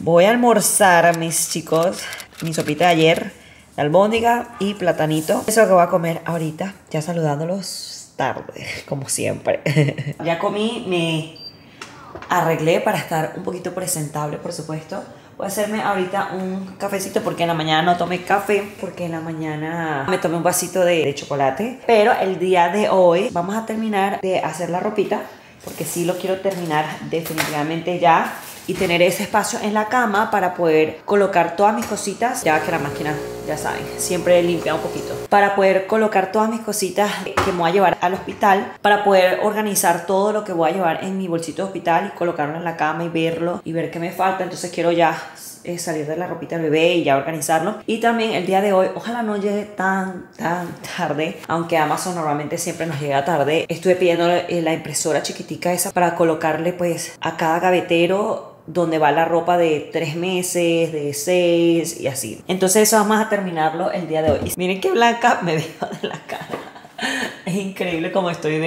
Voy a almorzar, mis chicos, mi sopita de ayer, de albóndiga y platanito. Eso es lo que voy a comer ahorita, ya saludándolos tarde, como siempre. Ya comí, me arreglé para estar un poquito presentable, por supuesto. Voy a hacerme ahorita un cafecito porque en la mañana no tomé café, porque en la mañana me tomé un vasito de chocolate. Pero el día de hoy vamos a terminar de hacer la ropita, porque sí lo quiero terminar definitivamente ya y tener ese espacio en la cama para poder colocar todas mis cositas. Ya que la máquina, ya saben, siempre limpia un poquito. Para poder colocar todas mis cositas que me voy a llevar al hospital, para poder organizar todo lo que voy a llevar en mi bolsito de hospital y colocarlo en la cama y verlo y ver qué me falta. Entonces quiero ya salir de la ropita del bebé y ya organizarlo. Y también el día de hoy, ojalá no llegue tan tarde, aunque Amazon normalmente siempre nos llega tarde. Estuve pidiendo la impresora chiquitica esa para colocarle pues a cada gavetero donde va la ropa de 3 meses, de 6 y así. Entonces eso vamos a terminarlo el día de hoy. Y miren qué blanca me veo de la cara. Es increíble como estoy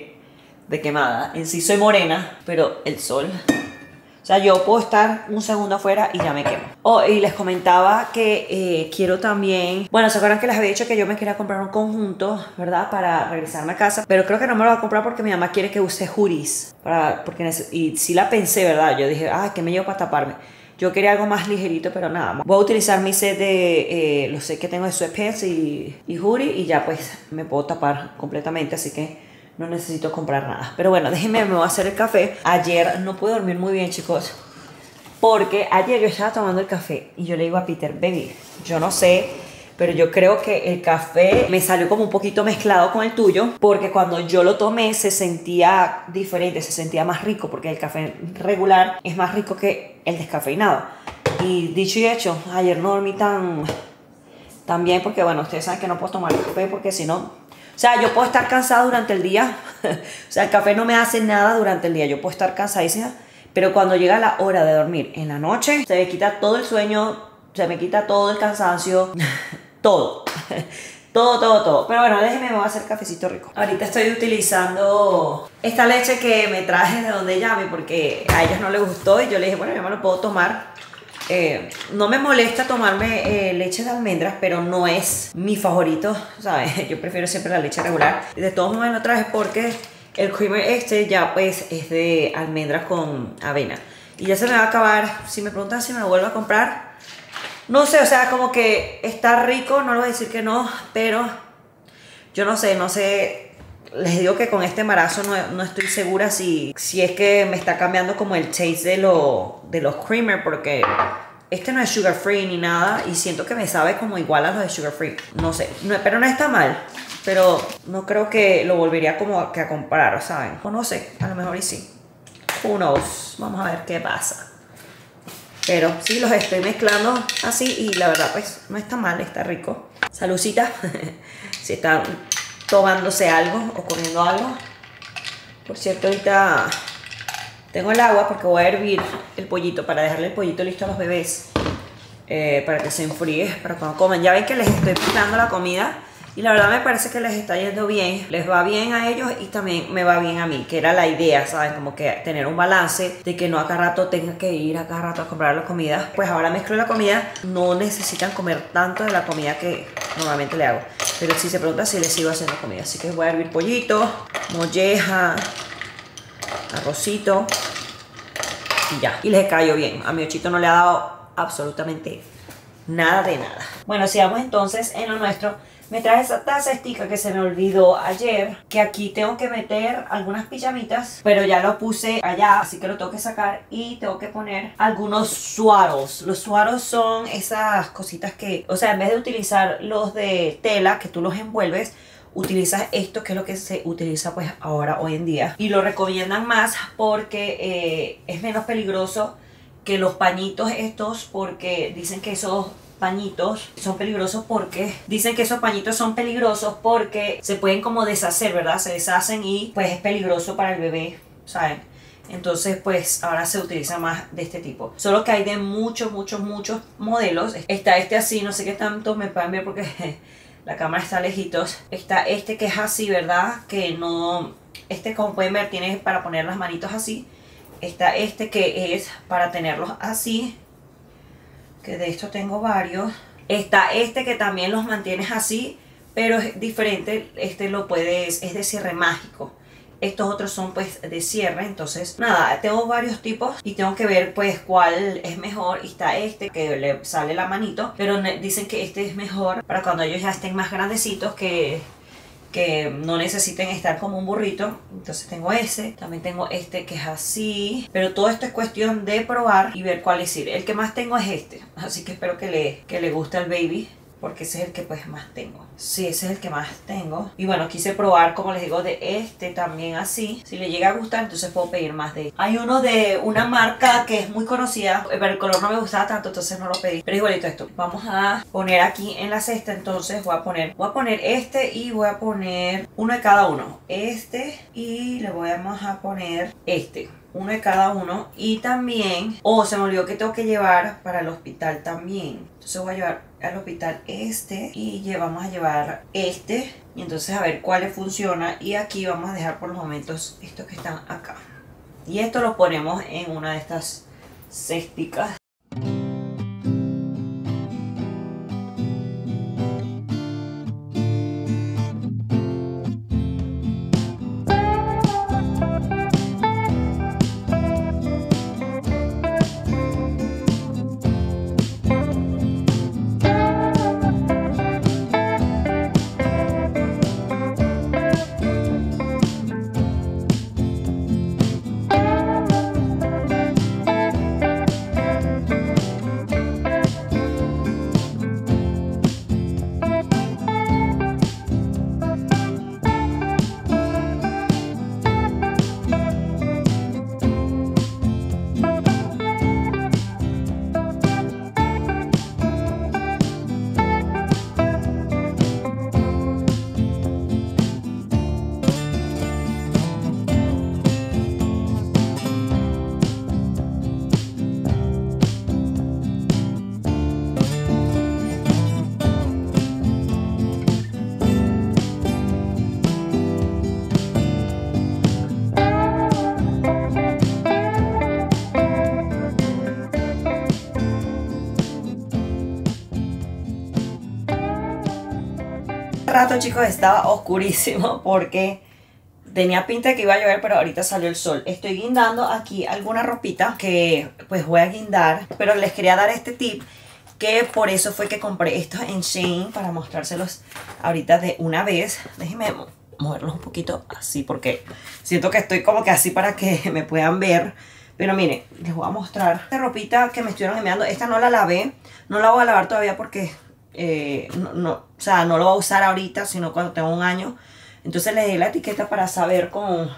de quemada. En sí soy morena, pero el sol... O sea, yo puedo estar un segundo afuera y ya me quemo. Oh, y les comentaba que quiero también... Bueno, ¿se acuerdan que les había dicho que yo me quería comprar un conjunto, verdad? Para regresarme a casa. Pero creo que no me lo voy a comprar porque mi mamá quiere que use hoodies. Y sí la pensé, ¿verdad? Yo dije, ay, ¿qué me llevo para taparme? Yo quería algo más ligerito, pero nada. Voy a utilizar mi set de... los sets que tengo de sweatpants y hoodie. Y ya pues me puedo tapar completamente, así que... no necesito comprar nada. Pero bueno, déjenme, me voy a hacer el café. Ayer no pude dormir muy bien, chicos. Porque ayer yo estaba tomando el café y yo le digo a Peter, baby, yo no sé, pero yo creo que el café me salió como un poquito mezclado con el tuyo. Porque cuando yo lo tomé se sentía diferente, se sentía más rico. Porque el café regular es más rico que el descafeinado. Y dicho y hecho, ayer no dormí tan bien porque, bueno, ustedes saben que no puedo tomar el café porque si no... O sea, yo puedo estar cansada durante el día. O sea, el café no me hace nada durante el día. Yo puedo estar cansadísima. Pero cuando llega la hora de dormir en la noche, se me quita todo el sueño, se me quita todo el cansancio. Todo. Todo. Pero bueno, déjenme, me voy a hacer cafecito rico. Ahorita estoy utilizando esta leche que me traje de donde llame porque a ellos no les gustó. Y yo le dije, bueno, yo me lo puedo tomar. No me molesta tomarme leche de almendras, pero no es mi favorito, ¿sabes? Yo prefiero siempre la leche regular. De todos modos lo traje porque el creamer este ya pues es de almendras con avena. Y ya se me va a acabar. Si me preguntan si me lo vuelvo a comprar, no sé, o sea, como que está rico, no le voy a decir que no, pero yo no sé. Les digo que con este embarazo no estoy segura si es que me está cambiando como el taste de los creamer, porque este no es sugar free ni nada y siento que me sabe como igual a los de sugar free. No sé, pero no está mal, pero no creo que lo volvería como que a comprar, ¿saben? O no sé, a lo mejor y sí. Who knows? Vamos a ver qué pasa. Pero sí, los estoy mezclando así y la verdad pues no está mal, está rico. Saludcita. Si están tomándose algo o comiendo algo. Por cierto, ahorita tengo el agua porque voy a hervir el pollito para dejarle el pollito listo a los bebés, para que se enfríe, para cuando coman. Ya ven que les estoy dando la comida y la verdad me parece que les está yendo bien. Les va bien a ellos y también me va bien a mí, que era la idea, ¿saben? Como que tener un balance de que no a cada rato tenga que ir a cada rato a comprar la comida. Pues ahora mezclo la comida, no necesitan comer tanto de la comida que normalmente le hago. Pero si se pregunta si le sigo haciendo comida. Así que voy a hervir pollito, molleja, arrocito y ya. Y les cayó bien. A mi ochito no le ha dado absolutamente nada de nada. Bueno, sigamos entonces en lo nuestro. Me traje esa taza estica que se me olvidó ayer, que aquí tengo que meter algunas pijamitas, pero ya lo puse allá, así que lo tengo que sacar y tengo que poner algunos swaddles. Los swaddles son esas cositas que, o sea, en vez de utilizar los de tela, que tú los envuelves, utilizas esto, que es lo que se utiliza pues ahora, hoy en día. Y lo recomiendan más porque es menos peligroso que los pañitos estos, porque dicen que esos pañitos son peligrosos porque se pueden como deshacer, ¿verdad? Se deshacen y pues es peligroso para el bebé, ¿saben? Entonces pues ahora se utiliza más de este tipo. Solo que hay de muchos modelos. Está este así, no sé qué tanto me pueden ver porque la cámara está lejitos. Está este que es así, ¿verdad? Que no... Este, como pueden ver, tiene para poner las manitos así. Está este que es para tenerlos así. que de esto tengo varios. Está este que también los mantienes así, pero es diferente. Este lo puedes, es de cierre mágico. Estos otros son pues de cierre. Entonces nada, tengo varios tipos y tengo que ver pues cuál es mejor. Y está este que le sale la manito, pero dicen que este es mejor para cuando ellos ya estén más grandecitos, que no necesiten estar como un burrito. Entonces tengo ese, también tengo este que es así, pero todo esto es cuestión de probar y ver cuál es. El que más tengo es este, así que espero que le guste al baby, porque ese es el que pues más tengo. Sí, ese es el que más tengo. Y bueno, quise probar, como les digo, de este también así. Si le llega a gustar, entonces puedo pedir más de este. Hay uno de una marca que es muy conocida, pero el color no me gustaba tanto, entonces no lo pedí. Pero es igualito esto. Vamos a poner aquí en la cesta, entonces voy a poner este y voy a poner uno de cada uno. Este y le vamos a poner este. Uno de cada uno. Y también, se me olvidó que tengo que llevar para el hospital también. Entonces voy a llevar al hospital este y vamos a llevar este. Y entonces a ver cuál le funciona. Y aquí vamos a dejar por los momentos estos que están acá. Y esto lo ponemos en una de estas cesticas. Rato, chicos, estaba oscurísimo porque tenía pinta de que iba a llover, pero ahorita salió el sol. Estoy guindando aquí alguna ropita que pues voy a guindar, pero les quería dar este tip, que por eso fue que compré estos en Shein, para mostrárselos ahorita de una vez. Déjenme moverlos un poquito así porque siento que estoy como que así para que me puedan ver. Pero miren, les voy a mostrar esta ropita que me estuvieron enviando. Esta no la lavé, no la voy a lavar todavía porque o sea, no lo voy a usar ahorita, sino cuando tenga un año. Entonces les di la etiqueta para saber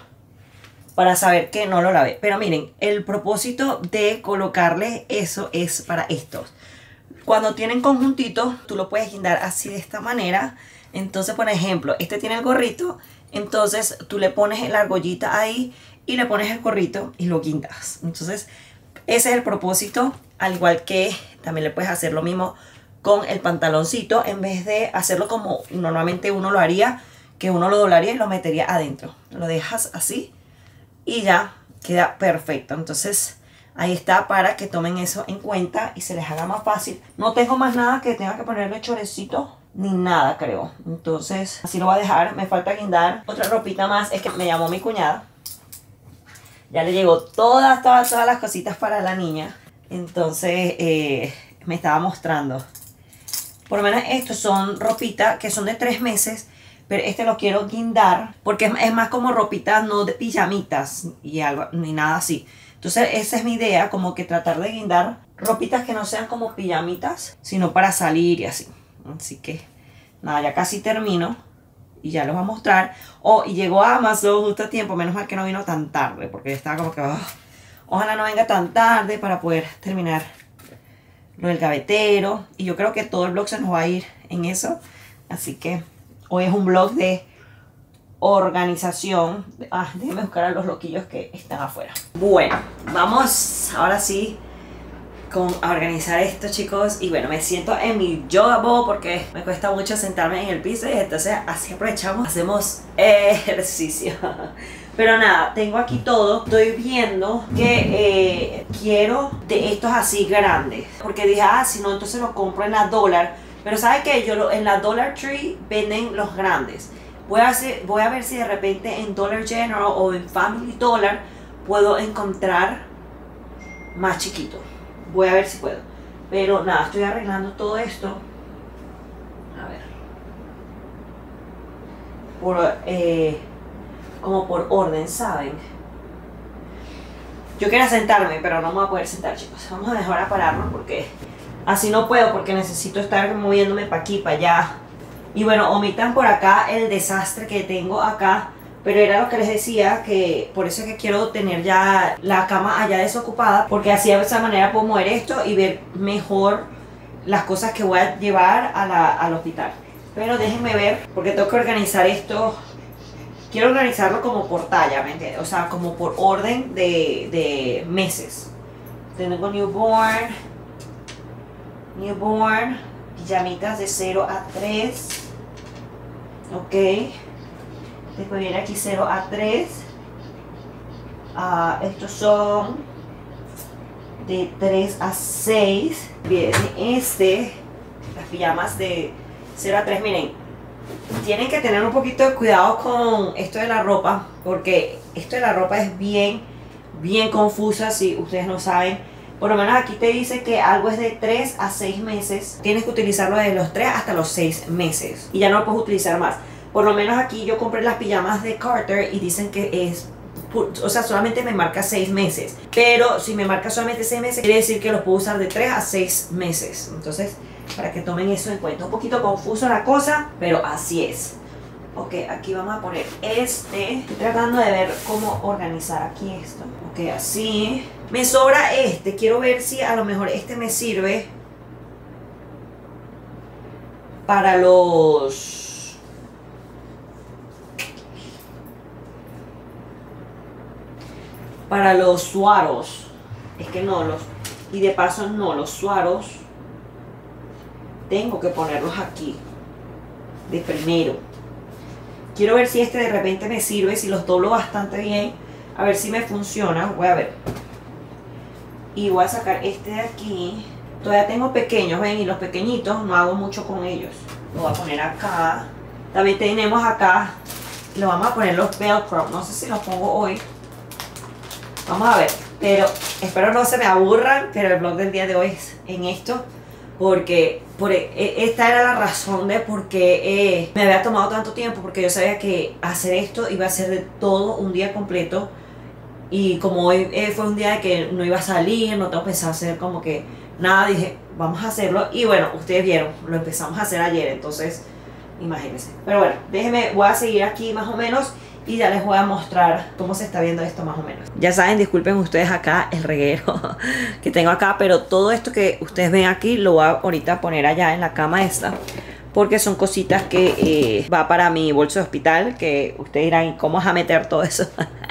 que no lo lavé. Pero miren, el propósito de colocarle eso es para estos. Cuando tienen conjuntito, tú lo puedes guindar así, de esta manera. Entonces, por ejemplo, este tiene el gorrito, entonces tú le pones la argollita ahí y le pones el gorrito y lo guindas. Entonces, ese es el propósito. Al igual que también le puedes hacer lo mismo con el pantaloncito, en vez de hacerlo como normalmente uno lo haría, que uno lo doblaría y lo metería adentro. Lo dejas así y ya queda perfecto. Entonces ahí está, para que tomen eso en cuenta y se les haga más fácil. No tengo más nada que tenga que ponerle chorecito ni nada, creo. Entonces así lo voy a dejar. Me falta guindar otra ropita más. Es que me llamó mi cuñada. Ya le llegó todas las cositas para la niña. Entonces me estaba mostrando. Por lo menos estos son ropita que son de 3 meses. Pero este lo quiero guindar porque es más como ropita, no de pijamitas y algo, ni nada así. Entonces esa es mi idea, como que tratar de guindar ropitas que no sean como pijamitas, sino para salir y así. Así que nada, ya casi termino y ya los voy a mostrar. Y llegó a Amazon justo a tiempo, menos mal que no vino tan tarde, porque estaba como que ojalá no venga tan tarde para poder terminar lo del gavetero. Y yo creo que todo el vlog se nos va a ir en eso. Así que hoy es un vlog de organización. Déjenme buscar a los loquillos que están afuera. Bueno, vamos ahora sí a organizar esto, chicos. Y bueno, me siento en mi yoga ball porque me cuesta mucho sentarme en el piso. Y entonces así aprovechamos, hacemos ejercicio. Pero nada, tengo aquí todo. Estoy viendo que quiero de estos así grandes. Porque dije, ah, si no, entonces los compro en la Dollar. Pero ¿sabe qué? En la Dollar Tree venden los grandes. Voy a ver si de repente en Dollar General o en Family Dollar puedo encontrar más chiquitos. Voy a ver si puedo. Pero nada, estoy arreglando todo esto. A ver. Como por orden, ¿saben? Yo quería sentarme, pero no me voy a poder sentar, chicos. Vamos a dejar a pararnos porque así no puedo, porque necesito estar moviéndome para aquí, para allá. Y bueno, omitan por acá el desastre que tengo acá. Pero era lo que les decía, que por eso es que quiero tener ya la cama allá desocupada, porque así de esa manera puedo mover esto y ver mejor las cosas que voy a llevar al hospital. Pero déjenme ver, porque tengo que organizar esto. Quiero organizarlo como por talla, ¿me entiendes? O sea, como por orden de meses. Tengo newborn, pijamitas de 0 a 3. Ok. Después viene aquí 0 a 3. Estos son de 3 a 6. Viene las pijamas de 0 a 3. Miren, tienen que tener un poquito de cuidado con esto de la ropa, porque esto de la ropa es bien confusa si ustedes no saben. Por lo menos aquí te dice que algo es de 3 a 6 meses. Tienes que utilizarlo desde los 3 hasta los 6 meses. Y ya no lo puedes utilizar más. Por lo menos aquí yo compré las pijamas de Carter y dicen que es... O sea, solamente me marca 6 meses. Pero si me marca solamente 6 meses, quiere decir que los puedo usar de 3 a 6 meses. Entonces, para que tomen eso en cuenta. Un poquito confuso la cosa, pero así es. Ok, aquí vamos a poner este. Estoy tratando de ver cómo organizar aquí esto. Ok, así. Me sobra este. Quiero ver si a lo mejor este me sirve para los... suaros. Es que no los... Y de paso no, los suaros tengo que ponerlos aquí de primero. Quiero ver si este de repente me sirve, si los doblo bastante bien, a ver si me funciona. Voy a ver. Y voy a sacar este de aquí. Todavía tengo pequeños, ven, y los pequeñitos no hago mucho con ellos. Lo voy a poner acá. También tenemos acá, lo vamos a poner los velcro. No sé si los pongo hoy. Vamos a ver, pero espero no se me aburran, pero el vlog del día de hoy es en esto. Porque esta era la razón de por qué me había tomado tanto tiempo. Porque yo sabía que hacer esto iba a ser de todo un día completo. Y como hoy fue un día de que no iba a salir, no tengo pensado hacer como que nada, dije, vamos a hacerlo. Y bueno, ustedes vieron, lo empezamos a hacer ayer, entonces imagínense. Pero bueno, déjenme, voy a seguir aquí más o menos y ya les voy a mostrar cómo se está viendo esto más o menos. Ya saben, disculpen ustedes acá el reguero que tengo acá, pero todo esto que ustedes ven aquí lo voy a ahorita poner allá en la cama esta, porque son cositas que va para mi bolso de hospital, que ustedes dirán, ¿y cómo vas a meter todo eso?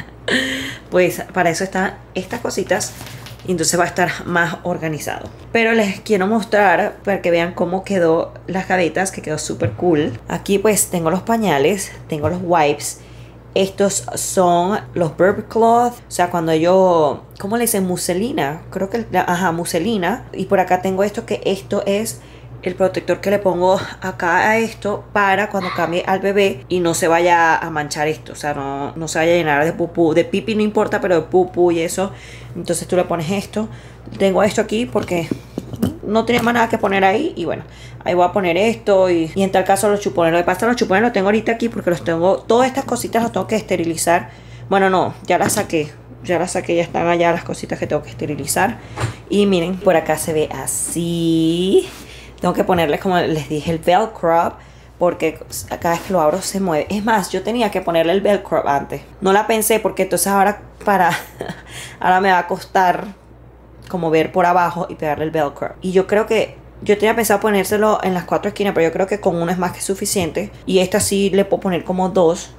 Pues para eso están estas cositas, y entonces va a estar más organizado. Pero les quiero mostrar para que vean cómo quedó las gavetas, que quedó súper cool. Aquí pues tengo los pañales, tengo los wipes. Estos son los burp cloth, o sea, cuando yo, ¿cómo le dicen? Muselina, creo que, ajá, muselina. Y por acá tengo esto, que esto es el protector que le pongo acá a esto para cuando cambie al bebé y no se vaya a manchar esto, o sea, no se vaya a llenar de pupú, de pipi no importa, pero de pupú y eso. Entonces tú le pones esto. Tengo esto aquí porque no tenía más nada que poner ahí, y bueno, ahí voy a poner esto y en tal caso los chupones. Lo que pasa, los chupones los tengo ahorita aquí porque los tengo, todas estas cositas las tengo que esterilizar. Bueno, no, ya las saqué, ya están allá las cositas que tengo que esterilizar. Y miren, por acá se ve así. Tengo que ponerles, como les dije, el velcro, porque cada vez que lo abro se mueve. Es más, yo tenía que ponerle el velcro antes. No la pensé porque entonces ahora ahora me va a costar como ver por abajo y pegarle el velcro. Y yo creo que yo tenía pensado ponérselo en las 4 esquinas, pero yo creo que con uno es más que suficiente. Y esta sí le puedo poner como 2.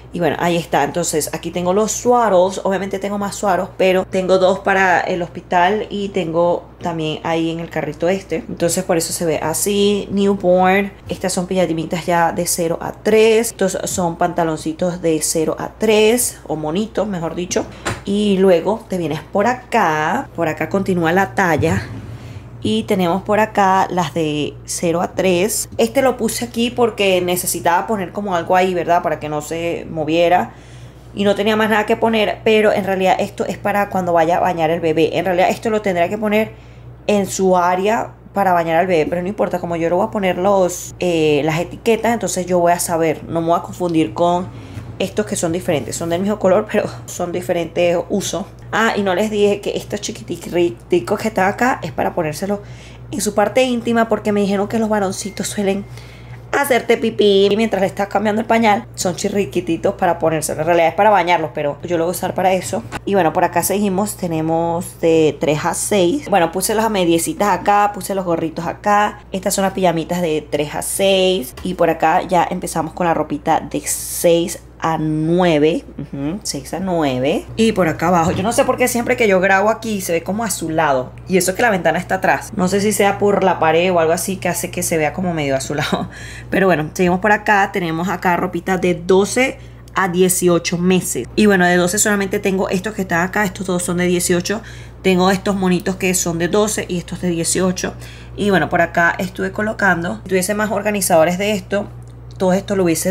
Y bueno, ahí está. Entonces aquí tengo los swaddles. Obviamente tengo más swaddles, pero tengo 2 para el hospital y tengo también ahí en el carrito este. Entonces por eso se ve así. Newborn. Estas son pijamitas ya de 0 a 3. Estos son pantaloncitos de 0 a 3 o monitos, mejor dicho. Y luego te vienes por acá. Por acá continúa la talla. Y tenemos por acá las de 0 a 3. Este lo puse aquí porque necesitaba poner como algo ahí, ¿verdad? Para que no se moviera. Y no tenía más nada que poner. Pero en realidad esto es para cuando vaya a bañar el bebé. En realidad esto lo tendría que poner en su área para bañar al bebé. Pero no importa, como yo le voy a poner las etiquetas, entonces yo voy a saber. No me voy a confundir con estos que son diferentes. Son del mismo color, pero son diferentes usos. Ah, y no les dije que estos chiquiticos que están acá es para ponérselo en su parte íntima, porque me dijeron que los varoncitos suelen hacerte pipí mientras le estás cambiando el pañal. Son chirriquititos para ponérselo. En realidad es para bañarlos, pero yo lo voy a usar para eso. Y bueno, por acá seguimos. Tenemos de 3 a 6. Bueno, puse las mediecitas acá, puse los gorritos acá. Estas son las pijamitas de 3 a 6. Y por acá ya empezamos con la ropita de 6 a 9. 6 a 9. Y por acá abajo, yo no sé por qué siempre que yo grabo aquí se ve como azulado. Y eso que la ventana está atrás. No sé si sea por la pared o algo así que hace que se vea como medio azulado. Pero bueno, seguimos por acá. Tenemos acá ropita de 12 a 18 meses. Y bueno, de 12 solamente tengo estos que están acá. Estos dos son de 18. Tengo estos monitos que son de 12 y estos de 18. Y bueno, por acá estuve colocando. Si tuviese más organizadores de esto, todo esto lo hubiese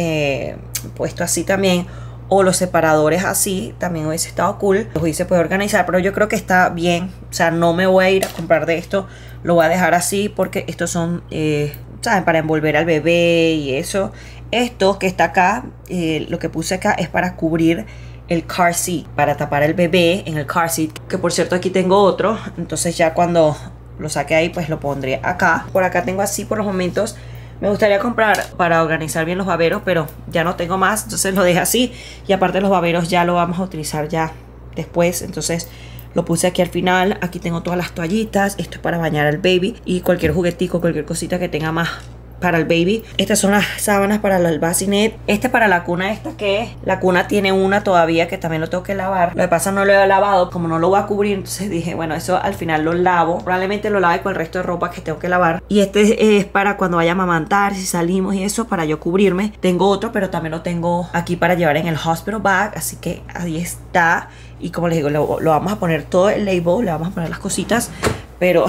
puesto así también, o los separadores así, también hubiese estado cool. Los hubiese podido organizar, pero yo creo que está bien. O sea, no me voy a ir a comprar de esto, lo voy a dejar así porque estos son, ¿saben? Para envolver al bebé y eso. Esto que está acá, lo que puse acá es para cubrir el car seat, para tapar al bebé en el car seat, que por cierto aquí tengo otro. Entonces ya cuando lo saque ahí, pues lo pondré acá. Por acá tengo así por los momentos. Me gustaría comprar para organizar bien los baberos, pero ya no tengo más, entonces lo dejé así. Y aparte los baberos ya lo vamos a utilizar ya después, entonces lo puse aquí al final. Aquí tengo todas las toallitas, esto es para bañar al baby y cualquier juguetico, cualquier cosita que tenga más para el baby. Estas son las sábanas para el bassinet. Este para la cuna, esta que la cuna tiene una todavía que también lo tengo que lavar. Lo que pasa no lo he lavado, como no lo voy a cubrir, entonces dije, bueno, eso al final lo lavo. Probablemente lo lave con el resto de ropa que tengo que lavar. Y este es para cuando vaya a amamantar, si salimos y eso, para yo cubrirme. Tengo otro, pero también lo tengo aquí para llevar en el hospital bag, así que ahí está. Y como les digo, lo vamos a poner todo el label, le vamos a poner las cositas, pero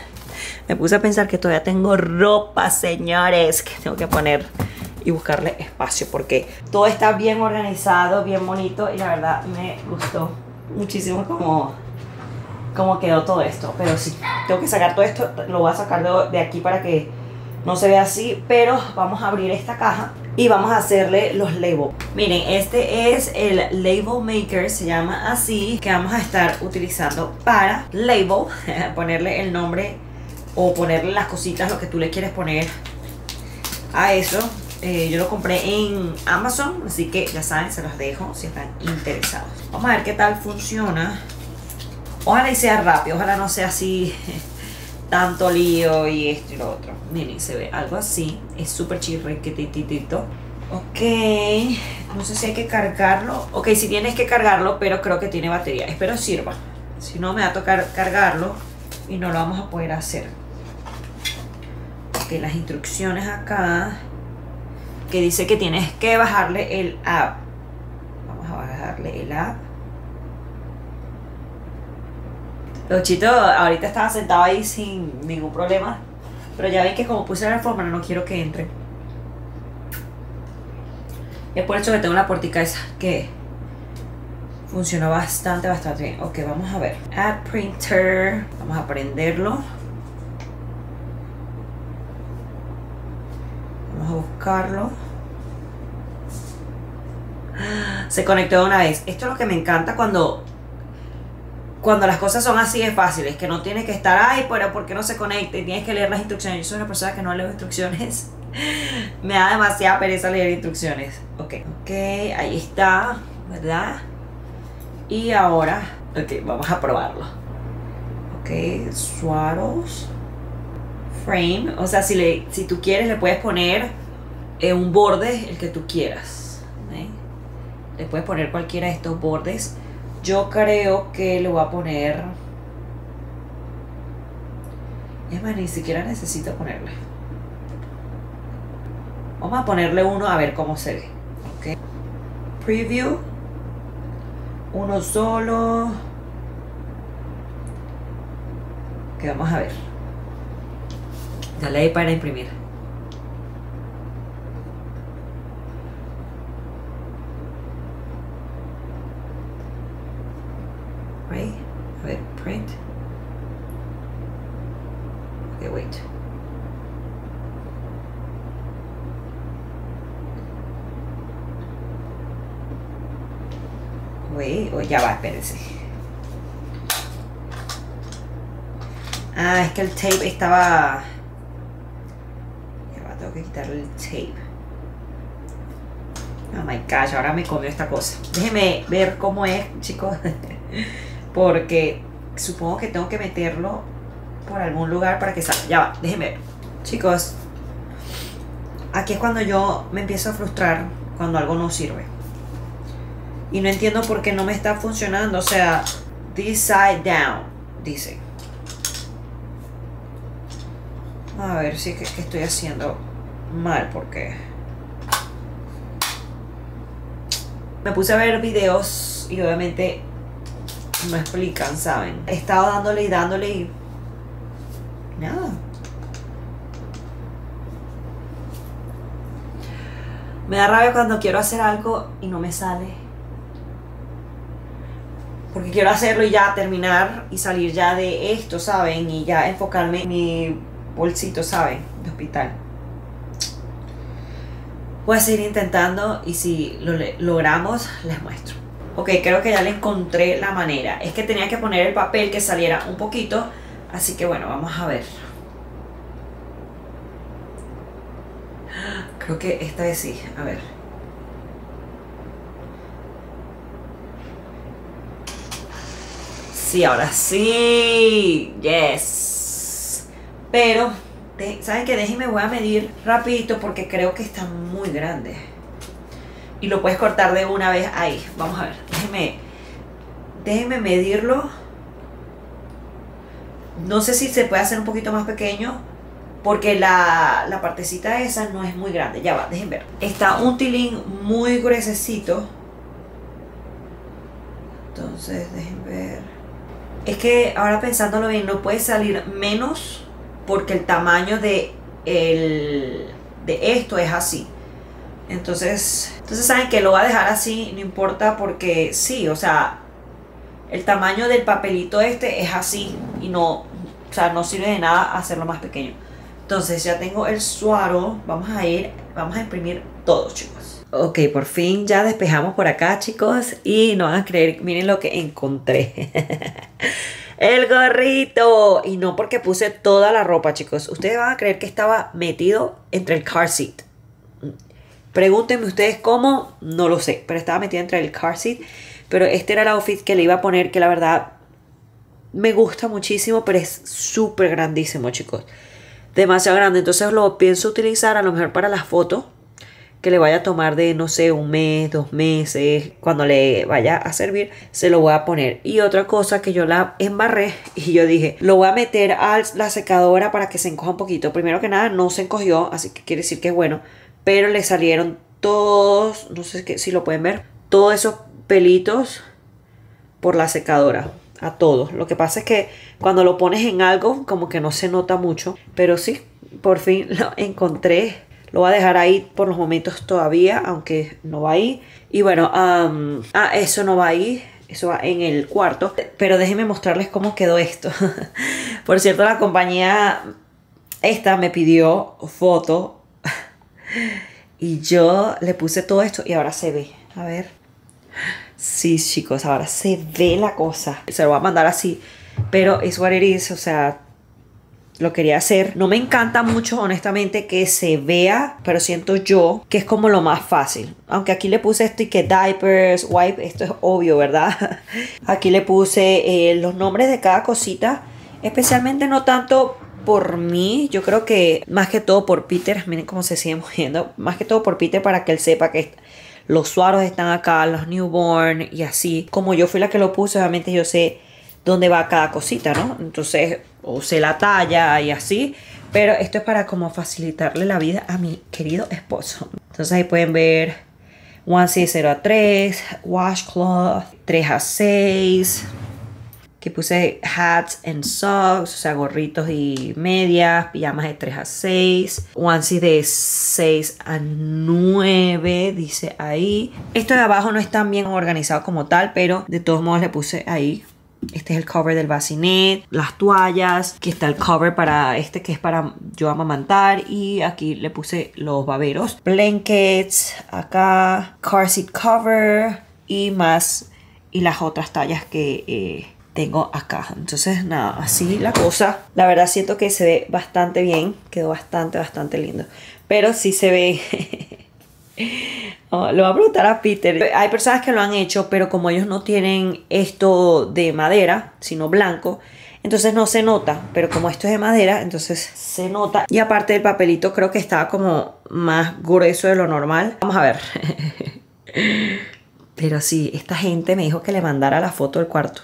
me puse a pensar que todavía tengo ropa, señores, que tengo que poner y buscarle espacio, porque todo está bien organizado, bien bonito, y la verdad me gustó muchísimo cómo quedó todo esto. Pero sí, tengo que sacar todo esto, lo voy a sacar de aquí para que no se vea así, pero vamos a abrir esta caja y vamos a hacerle los labels. Miren, este es el label maker, se llama así, que vamos a estar utilizando para label, ponerle el nombre o ponerle las cositas, lo que tú le quieres poner a eso. Yo lo compré en Amazon, así que ya saben, se los dejo si están interesados. Vamos a ver qué tal funciona. Ojalá y sea rápido, ojalá no sea así tanto lío y esto y lo otro. Miren, se ve algo así, es súper chirriquititito. Ok, no sé si hay que cargarlo. Ok, si tienes que cargarlo, pero creo que tiene batería. Espero sirva, si no me va a tocar cargarlo y no lo vamos a poder hacer. Ok, las instrucciones acá, que dice que tienes que bajarle el app. Vamos a bajarle el app. Luchito ahorita estaba sentado ahí sin ningún problema, pero ya ven que como puse la alfombra no quiero que entre. Y es por eso que tengo la puertica esa que funcionó bastante bien. Ok, vamos a ver. Add printer. Vamos a prenderlo. Vamos a buscarlo. Se conectó de una vez. Esto es lo que me encanta cuando las cosas son así de fáciles, que no tienes que estar, ay, pero ¿por qué no se conecta? Y tienes que leer las instrucciones. Yo soy una persona que no leo instrucciones. Me da demasiada pereza leer instrucciones. Ok, ahí está, ¿verdad? Y ahora, ok, vamos a probarlo. Ok, swaddles, frame. O sea, si tú quieres le puedes poner un borde, el que tú quieras. ¿Okay? le puedes poner cualquiera de estos bordes. Yo creo que le voy a poner... Es más, ni siquiera necesito ponerle. Vamos a ponerle uno a ver cómo se ve. ¿Okay? Preview. Uno solo. Que vamos a ver. Dale ahí para imprimir. Right. A ver, print. Okay, wait. Wait, ya va, espérense. Ah, es que el tape estaba... Ya va, tengo que quitarle el tape. Oh my gosh, ahora me comió esta cosa. Déjenme ver cómo es, chicos. Porque supongo que tengo que meterlo por algún lugar para que salga. Ya va, déjenme ver. Chicos, aquí es cuando yo me empiezo a frustrar cuando algo no sirve. Y no entiendo por qué no me está funcionando. O sea, this side down, dice. A ver si es que estoy haciendo mal, porque me puse a ver videos y obviamente no explican, ¿saben? He estado dándole y nada. Me da rabia cuando quiero hacer algo y no me sale. Porque quiero hacerlo y ya terminar y salir ya de esto, ¿saben? Y ya enfocarme en mi bolsito, ¿saben? De hospital. Voy a seguir intentando y si lo logramos, les muestro. Ok, creo que ya le encontré la manera. Es que tenía que poner el papel que saliera un poquito. Así que bueno, vamos a ver. Creo que esta vez sí. A ver. Sí, ahora sí. Yes. Pero, ¿saben qué? Déjenme, voy a medir rapidito porque creo que está muy grande. Y lo puedes cortar de una vez ahí. Vamos a ver. Déjenme medirlo. No sé si se puede hacer un poquito más pequeño. Porque la partecita esa no es muy grande. Ya va, dejen ver. Está un tilín muy gruesecito. Entonces, dejen ver. Es que ahora pensándolo bien, no puede salir menos. Porque el tamaño de esto es así. Entonces saben que lo voy a dejar así, no importa, porque sí, o sea, el tamaño del papelito este es así y no, o sea, no sirve de nada hacerlo más pequeño. Entonces ya tengo el suaro, vamos a imprimir todo, chicos. Ok, por fin ya despejamos por acá, chicos, y no van a creer, miren lo que encontré. El gorrito. Y no porque puse toda la ropa, chicos. Ustedes van a creer que estaba metido entre el car seat. Pregúntenme ustedes cómo, no lo sé, pero estaba metido entre el car seat. Pero este era el outfit que le iba a poner, que la verdad me gusta muchísimo, pero es súper grandísimo, chicos. Demasiado grande, entonces lo pienso utilizar a lo mejor para las fotos que le vaya a tomar de, no sé, 1 mes, 2 meses. Cuando le vaya a servir, se lo voy a poner. Y otra cosa que yo la embarré y yo dije, lo voy a meter a la secadora para que se encoja un poquito. Primero que nada, no se encogió, así que quiere decir que es bueno. Pero le salieron todos, no sé si lo pueden ver, todos esos pelitos por la secadora. A todos. Lo que pasa es que cuando lo pones en algo, como que no se nota mucho. Pero sí, por fin lo encontré. Lo voy a dejar ahí por los momentos todavía, aunque no va ahí. Y bueno, eso no va ahí. Eso va en el cuarto. Pero déjenme mostrarles cómo quedó esto. Por cierto, la compañía esta me pidió foto. Y yo le puse todo esto y ahora se ve. A ver. Sí, chicos, ahora se ve la cosa. Se lo voy a mandar así. Pero es what it is, o sea... Lo quería hacer. No me encanta mucho, honestamente, que se vea, pero siento yo que es como lo más fácil. Aunque aquí le puse esto y que diapers, wipe, esto es obvio, ¿verdad? Aquí le puse los nombres de cada cosita. Especialmente no tanto por mí, yo creo que más que todo por Peter. Miren cómo se sigue moviendo. Más que todo por Peter para que él sepa que Los suaros están acá, los newborn y así. Como yo fui la que lo puse, obviamente yo sé dónde va cada cosita, ¿no? Entonces usé la talla y así. Pero esto es para como facilitarle la vida a mi querido esposo. Entonces ahí pueden ver onesie 0 a 3, washcloth 3 a 6. Que puse hats and socks, o sea, gorritos y medias, pijamas de 3 a 6, onesie de 6 a 9, dice ahí. Esto de abajo no es tan bien organizado como tal, pero de todos modos le puse ahí. Este es el cover del bassinet, las toallas, aquí está el cover para este que es para yo amamantar y aquí le puse los baberos, blankets, acá, car seat cover y más y las otras tallas que tengo acá. Entonces nada, así la cosa. La verdad siento que se ve bastante bien, quedó bastante lindo, pero sí se ve... Oh, lo voy a preguntar a Peter. Hay personas que lo han hecho, pero como ellos no tienen esto de madera, sino blanco, entonces no se nota. Pero como esto es de madera, entonces se nota. Y aparte el papelito creo que estaba como más grueso de lo normal. Vamos a ver. Pero sí, esta gente me dijo que le mandara la foto del cuarto.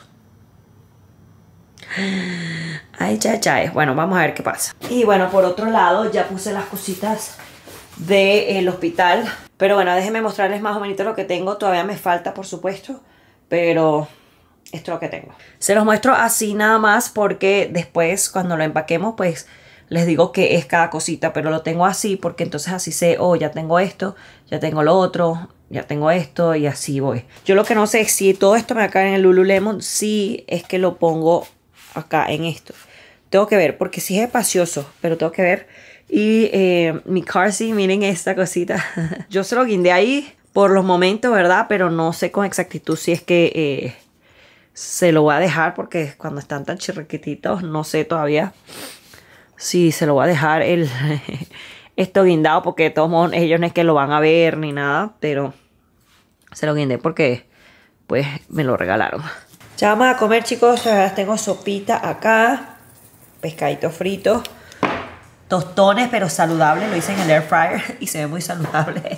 Ay, chachai. Bueno, vamos a ver qué pasa. Y bueno, por otro lado, ya puse las cositas del hospital. Pero bueno, déjenme mostrarles más o menos lo que tengo. Todavía me falta, por supuesto, pero esto es lo que tengo. Se los muestro así nada más porque después cuando lo empaquemos pues les digo que es cada cosita, pero lo tengo así porque entonces así sé, oh, ya tengo esto, ya tengo lo otro, ya tengo esto y así voy. Yo lo que no sé es si todo esto me va a caer en el Lululemon, si es que lo pongo acá en esto. Tengo que ver porque sí es espacioso, pero tengo que ver. Y mi car seat, miren esta cosita. Yo se lo guindé ahí por los momentos, ¿verdad? Pero no sé con exactitud si es que se lo voy a dejar porque cuando están tan chirriquititos no sé todavía si se lo voy a dejar esto guindado porque de todos modos ellos no es que lo van a ver ni nada, pero se lo guindé porque pues me lo regalaron. Ya vamos a comer, chicos. Tengo sopita acá, pescadito frito, tostones pero saludables, lo hice en el air fryer y se ve muy saludable.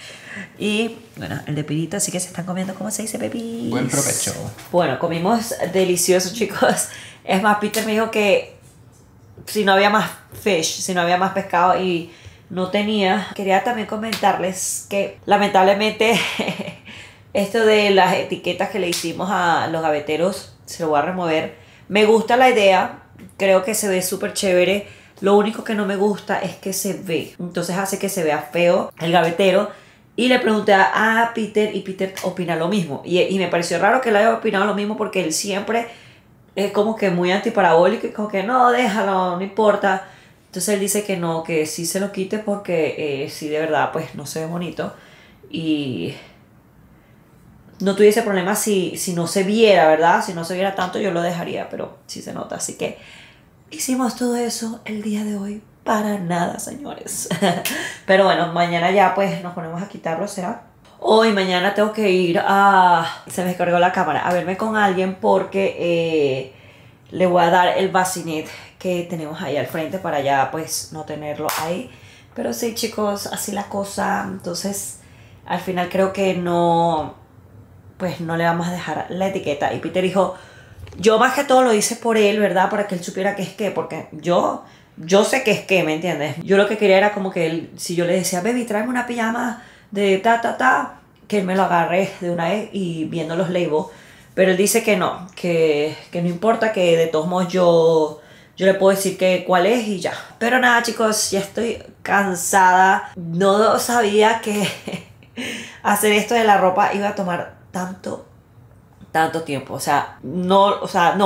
Y bueno, el de Pirito, así que se están comiendo, ¿cómo se dice, Pepis? Buen provecho. Bueno, comimos delicioso, chicos. Es más, Peter me dijo que si no había más fish, si no había más pescado y no tenía. Quería también comentarles que lamentablemente esto de las etiquetas que le hicimos a los gaveteros se lo voy a remover. Me gusta la idea, creo que se ve súper chévere. Lo único que no me gusta es que se ve, entonces hace que se vea feo el gavetero. Y le pregunté a Peter y Peter opina lo mismo. Y me pareció raro que él haya opinado lo mismo porque él siempre es como que muy antiparabólico y como que no, déjalo, no importa. Entonces él dice que no, que sí se lo quite porque sí de verdad pues no se ve bonito. Y no tuviese problema si no se viera, ¿verdad? Si no se viera tanto yo lo dejaría, pero sí se nota. Así que hicimos todo eso el día de hoy. Para nada, señores. Pero bueno, mañana ya pues nos ponemos a quitarlo, ¿será? Hoy, mañana tengo que ir a... Se me descargó la cámara. A verme con alguien porque le voy a dar el bassinet que tenemos ahí al frente para ya pues no tenerlo ahí. Pero sí, chicos, así la cosa. Entonces, al final creo que no... Pues no le vamos a dejar la etiqueta. Y Peter dijo... Yo más que todo lo hice por él, ¿verdad? Para que él supiera qué es qué. Porque yo sé qué es qué, ¿me entiendes? Yo lo que quería era como que él, si yo le decía, baby, tráeme una pijama de que él me lo agarre de una vez y viendo los labels. Pero él dice que no importa, que de todos modos yo le puedo decir que cuál es y ya. Pero nada, chicos, ya estoy cansada. No sabía que hacer esto de la ropa iba a tomar tanto tiempo. O sea, no,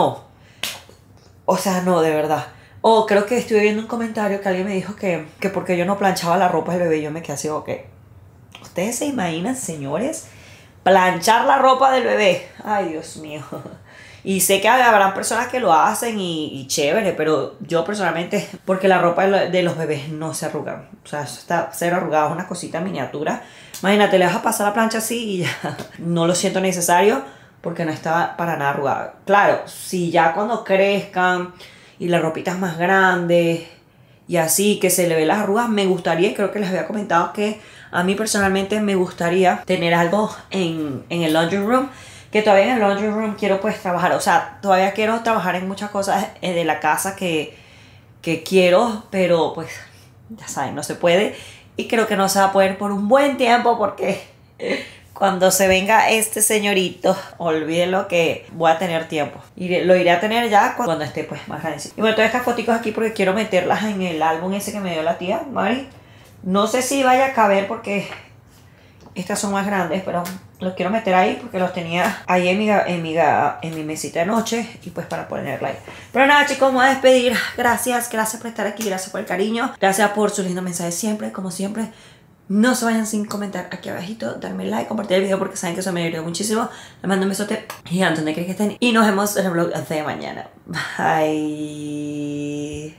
de verdad. Oh, creo que estuve viendo un comentario que alguien me dijo que porque yo no planchaba la ropa del bebé, yo me quedé así, ok. ¿Ustedes se imaginan, señores? Planchar la ropa del bebé. Ay, Dios mío. Y sé que habrán personas que lo hacen y chévere, pero yo personalmente, porque la ropa de los bebés no se arrugan. O sea, está cero arrugado, es una cosita miniatura. Imagínate, le vas a pasar la plancha así y ya. No lo siento necesario porque no estaba para nada arrugada. Claro, si ya cuando crezcan y la ropita es más grande y así, que se le ve las arrugas. Me gustaría, y creo que les había comentado que a mí personalmente me gustaría tener algo en el laundry room, que todavía en el laundry room quiero pues trabajar, o sea, todavía quiero trabajar en muchas cosas de la casa que quiero, pero pues ya saben, no se puede, y creo que no se va a poder por un buen tiempo, porque cuando se venga este señorito, olvídenlo que voy a tener tiempo. Lo iré a tener ya cuando esté pues más grande. Y bueno, todas estas fotos aquí porque quiero meterlas en el álbum ese que me dio la tía Mari. No sé si vaya a caber porque estas son más grandes, pero los quiero meter ahí porque los tenía ahí en mi mesita de noche, y pues para ponerla ahí. Pero nada, chicos, me voy a despedir. Gracias por estar aquí, gracias por el cariño, gracias por sus lindos mensajes siempre, como siempre. No se vayan sin comentar aquí abajito, darme like, compartir el video porque saben que eso me ayuda muchísimo. Les mando un besote gigante donde crees que estén y nos vemos en el vlog de mañana. Bye.